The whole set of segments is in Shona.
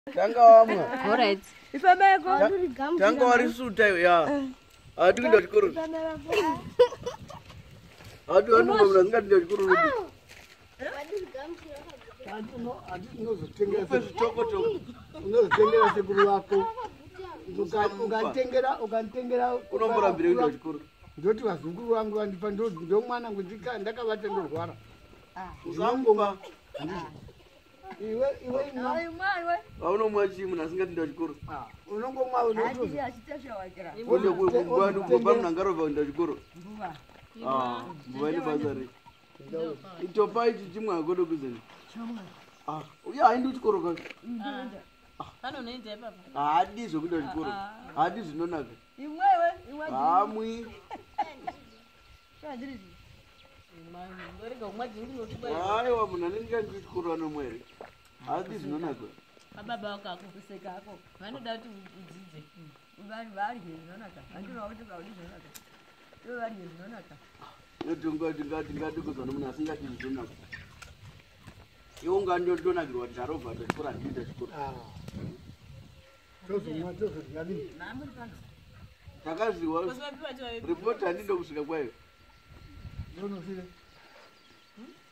Tanga wamwe. All right. Tanga warisuta ya. Adu kuenda chikoro. Adu anu mwana ngati chikoro. Unozotengera sekuru wako ukantengera unomborambira kuenda chikoro. Ndoti vazukuru vangu vandipa ndo mwana ndakavata ndorwara. Uzangomba. Iwe Aunomwa chimu nasingati ndo chikoro. Unongomwa unotoza. Wole kugwandu kubva munangaro vaenda chikoro. Mbuva ni bazari. Itopa ichi chimwe agodo kuzeni. Uya haindi chikoro ka. Panonoenda papa. Hadi zvokuenda chikoro. Hadi zvinonaka. Imwewe. Hamwi. Aiwa munhu anenge andi chikoro anomwere. Hadi zvinonaka. Baba wako akukuseka ako. Vanoda kuti udzidze. Varye zvinonaka. Handinoda kuti vaudi zvinonaka. Ivo varye zvinonaka. Ndingati kuzwa nomunhu asingati zvinonaka. Iwo ungandonakirwa kuti charobva chikoro handiita chikoro. Takazviwa ripoti handindo kusvika kwayo.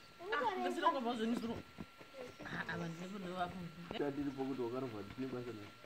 Tiripo kuti wakarovha tine basa nayo.